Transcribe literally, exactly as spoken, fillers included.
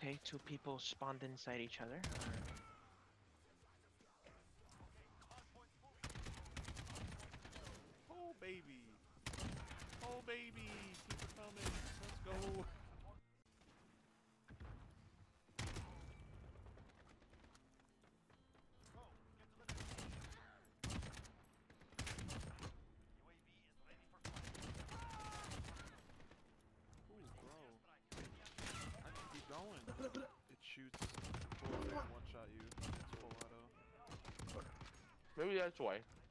Okay, two people spawned inside each other. Alright. Oh baby! Oh baby! Keep it coming! Let's go! Ooh, bro. I can keep going. It shoots bullets and one shot you. It's full auto. Maybe that's why.